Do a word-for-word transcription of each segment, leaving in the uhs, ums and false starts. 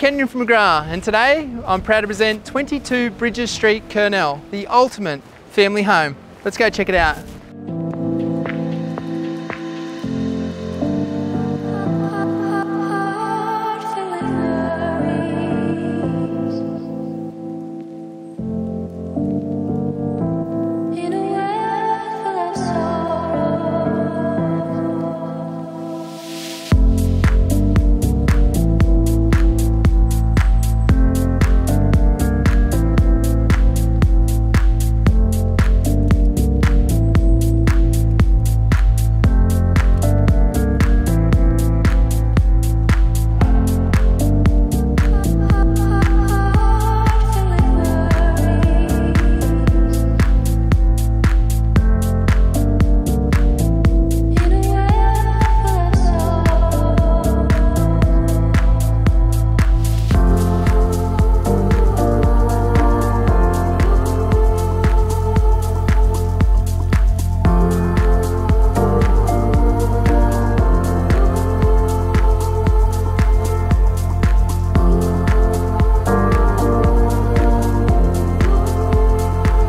Kenyon from McGrath, and today I'm proud to present twenty-two Bridges Street, Kurnell, the ultimate family home. Let's go check it out.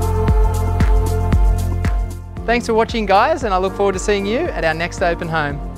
Thanks for watching, guys, and I look forward to seeing you at our next open home.